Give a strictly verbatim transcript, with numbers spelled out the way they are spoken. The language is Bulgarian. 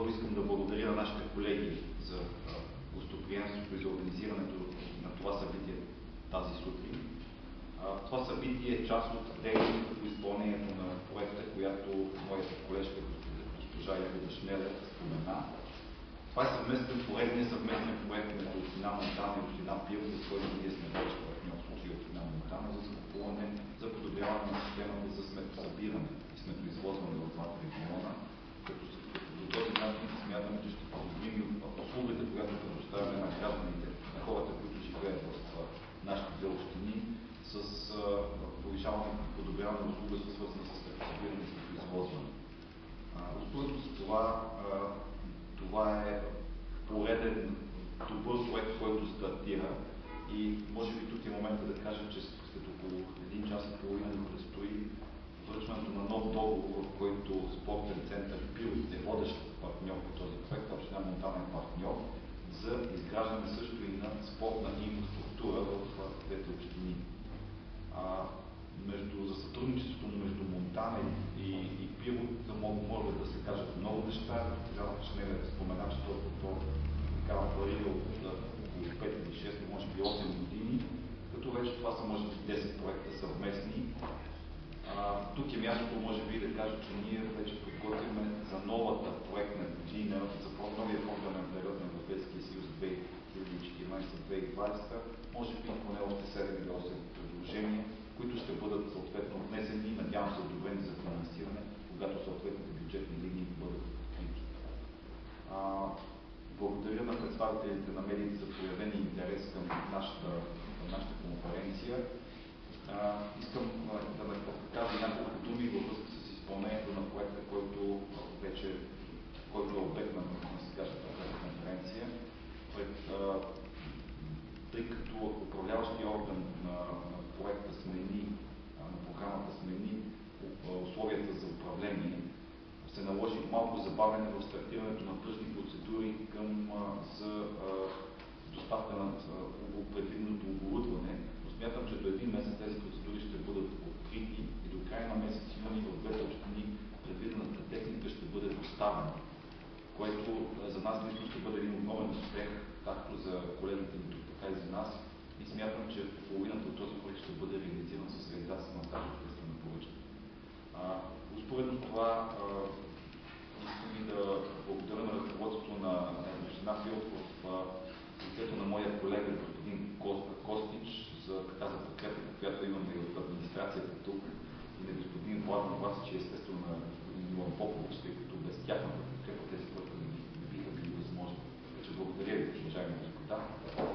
Първо искам да благодаря на нашите колеги за гостоприемството и за организирането на това събитие тази сутрин. Това събитие е част от дейността по изпълнението на проекта, която моята колежка госпожа Ягода Шнелев спомена. Това е съвместен поредния съвместен проект между община Монтана и община Пирот, за който ние сме вече партньор в случая община Монтана, за закупуване, за подобряване на системата за сметосъбиране и сметоизвозване в двата региона. Като до този начин смятаме, че ще подобрим услугата, която предоставяме на гражданите, на хората, които живеят в нашите две общини, с повишаване и подобряване на услуга, свързана с сметосъбиране и сметоизвозване. Успоредно с това, това е пореден добър проект, който стартира и може би тук е момента да кажа, че след около един час и половина ни предстои връчването на нов договор, в който спортен център Пирот е водещ партньор по този проект, а община Монтана е партньор за изграждане също и на спортна инфраструктура в двете общини. А, между, за сътрудничеството между Монтана и, и Пирот могат да се кажат много неща. Тогава ще не спомена, че то такава варира от около пет или шест, може би осем години, като вече това са може би десет проекта съвместни. А, тук е мястото, може би, да кажа, че ние вече подготвяме за новата проектна година, за новия програмен период на Европейския съюз две хиляди и четиринадесета - две хиляди и двадесета, може би поне още седем или осем предложения, които ще бъдат съответно внесени и надявам се одобрени за финансиране, когато съответните бюджетни линии бъдат открити. Благодаря на представителите на медиите за проявени интерес към нашата, към нашата конференция. А, искам да ме кажа няколко думи във връзка с изпълнението на проекта, който вече който е обект на, на сегашната конференция. Пред, а, тъй като управляващия орган на, на проекта смени, а, на програмата смени условията за управление, се наложи малко забавяне в стартирането на тръжни процедури към, а, за а, доставка на предвиденото оборудване. Смятам, че до един месец тези процедури ще бъдат открити и до края на месец юни в двете общини предвидената техника ще бъде доставена, което за нас наистина ще бъде един огромен успех, както за колегите ни тук, така и за нас. И смятам, че половината от този проект ще бъде реализиран с реализация на тази обществена поръчка. Успоредно това а, искам и да благодаря на ръководството на община Пирот в лицето на моя колега господин Костич за така за подкрепата, която имаме и от администрацията тук, и на господин Влад Власич и естествено на господин Иван Попович, тъй като без тяхната подкрепа тези проекти не биха били възможни. Така че благодаря ви, уважаеми господа.